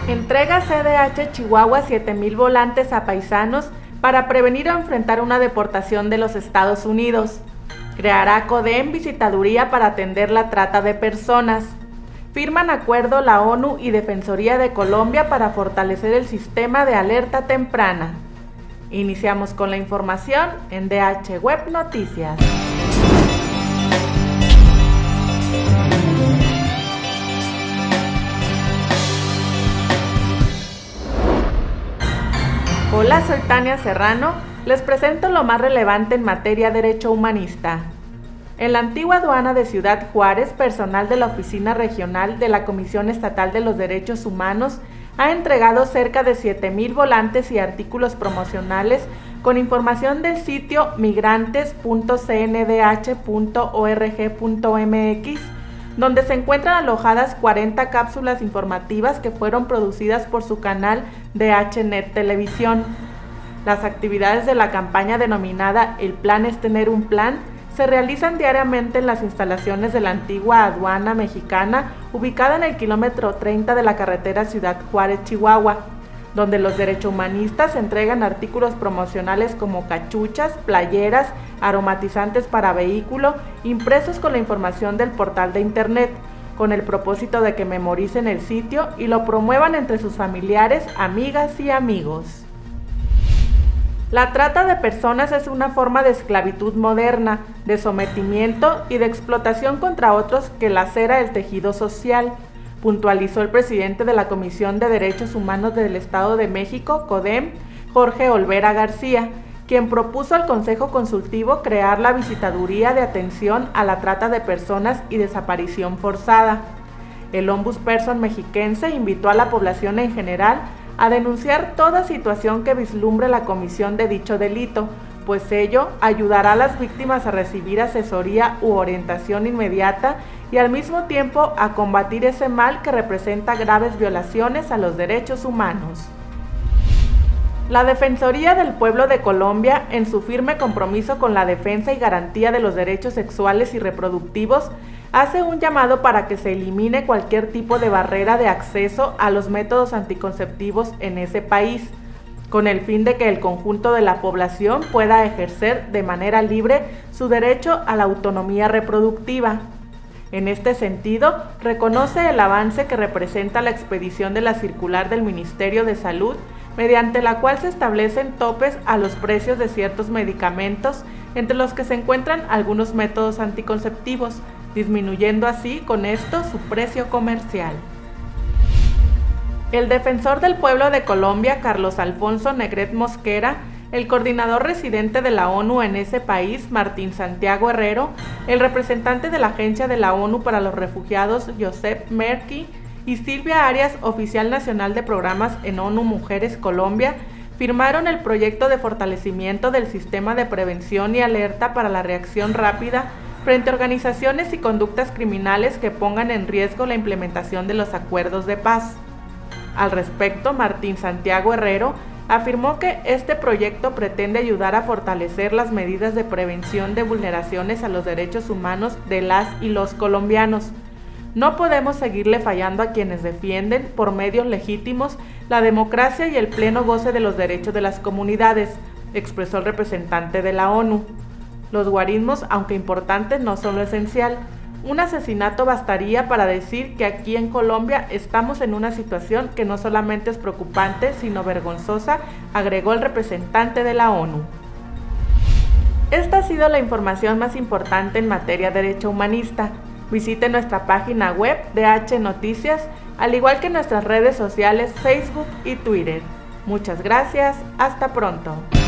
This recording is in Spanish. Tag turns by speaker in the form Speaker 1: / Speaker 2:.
Speaker 1: Entrega CDH Chihuahua 7,000 volantes a paisanos para prevenir o enfrentar una deportación de los Estados Unidos. Creará CODEM visitaduría para atender la trata de personas. Firman acuerdo la ONU y Defensoría de Colombia para fortalecer el sistema de alerta temprana. Iniciamos con la información en DH Web Noticias. Hola, soy Tania Serrano, les presento lo más relevante en materia de derecho humanista. En la antigua aduana de Ciudad Juárez, personal de la Oficina Regional de la Comisión Estatal de los Derechos Humanos ha entregado cerca de 7,000 volantes y artículos promocionales con información del sitio migrantes.cndh.org.mx, donde se encuentran alojadas 40 cápsulas informativas que fueron producidas por su canal DHNet Televisión. Las actividades de la campaña denominada El Plan es Tener un Plan se realizan diariamente en las instalaciones de la antigua aduana mexicana, ubicada en el kilómetro 30 de la carretera Ciudad Juárez, Chihuahua, donde los derechohumanistas entregan artículos promocionales como cachuchas, playeras, aromatizantes para vehículo, impresos con la información del portal de internet, con el propósito de que memoricen el sitio y lo promuevan entre sus familiares, amigas y amigos. La trata de personas es una forma de esclavitud moderna, de sometimiento y de explotación contra otros que lacera el tejido social, puntualizó el presidente de la Comisión de Derechos Humanos del Estado de México, CODEM, Jorge Olvera García, quien propuso al Consejo Consultivo crear la visitaduría de atención a la trata de personas y desaparición forzada. El ombudsperson mexiquense invitó a la población en general a denunciar toda situación que vislumbre la comisión de dicho delito, pues ello ayudará a las víctimas a recibir asesoría u orientación inmediata y al mismo tiempo a combatir ese mal que representa graves violaciones a los derechos humanos. La Defensoría del Pueblo de Colombia, en su firme compromiso con la defensa y garantía de los derechos sexuales y reproductivos, hace un llamado para que se elimine cualquier tipo de barrera de acceso a los métodos anticonceptivos en ese país, con el fin de que el conjunto de la población pueda ejercer de manera libre su derecho a la autonomía reproductiva. En este sentido, reconoce el avance que representa la expedición de la circular del Ministerio de Salud, mediante la cual se establecen topes a los precios de ciertos medicamentos, entre los que se encuentran algunos métodos anticonceptivos, disminuyendo así con esto su precio comercial. El defensor del pueblo de Colombia, Carlos Alfonso Negret Mosquera, el coordinador residente de la ONU en ese país, Martín Santiago Herrero, el representante de la Agencia de la ONU para los Refugiados, Josep Merky, y Silvia Arias, oficial nacional de programas en ONU Mujeres Colombia, firmaron el proyecto de fortalecimiento del sistema de prevención y alerta para la reacción rápida frente a organizaciones y conductas criminales que pongan en riesgo la implementación de los acuerdos de paz. Al respecto, Martín Santiago Herrero afirmó que este proyecto pretende ayudar a fortalecer las medidas de prevención de vulneraciones a los derechos humanos de las y los colombianos. No podemos seguirle fallando a quienes defienden, por medios legítimos, la democracia y el pleno goce de los derechos de las comunidades, expresó el representante de la ONU. Los guarismos, aunque importantes, no son lo esencial. Un asesinato bastaría para decir que aquí en Colombia estamos en una situación que no solamente es preocupante, sino vergonzosa, agregó el representante de la ONU. Esta ha sido la información más importante en materia de derecho humanista. Visite nuestra página web DH Noticias, al igual que nuestras redes sociales Facebook y Twitter. Muchas gracias, hasta pronto.